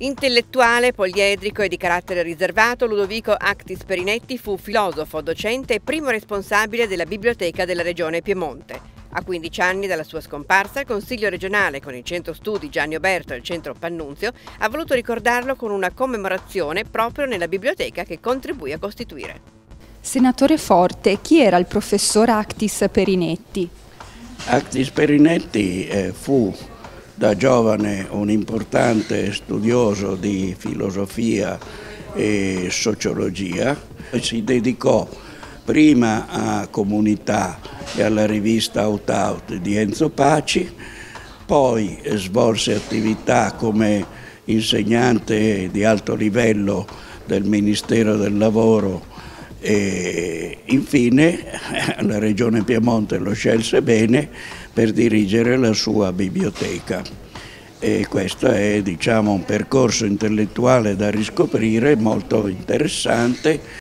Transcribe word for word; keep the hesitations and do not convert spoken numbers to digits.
Intellettuale, poliedrico e di carattere riservato, Ludovico Actis Perinetti fu filosofo, docente e primo responsabile della biblioteca della regione Piemonte. A quindici anni dalla sua scomparsa, il Consiglio regionale, con il Centro Studi Gianni Oberto e il Centro Pannunzio, ha voluto ricordarlo con una commemorazione proprio nella biblioteca che contribuì a costituire. Senatore Forte, chi era il professor Actis Perinetti? Actis Perinetti eh, fu da giovane un importante studioso di filosofia e sociologia. Si dedicò prima a Comunità e alla rivista Out Out di Enzo Paci, poi svolse attività come insegnante di alto livello del Ministero del Lavoro e infine la Regione Piemonte lo scelse bene per dirigere la sua biblioteca. E questo è, diciamo, un percorso intellettuale da riscoprire molto interessante.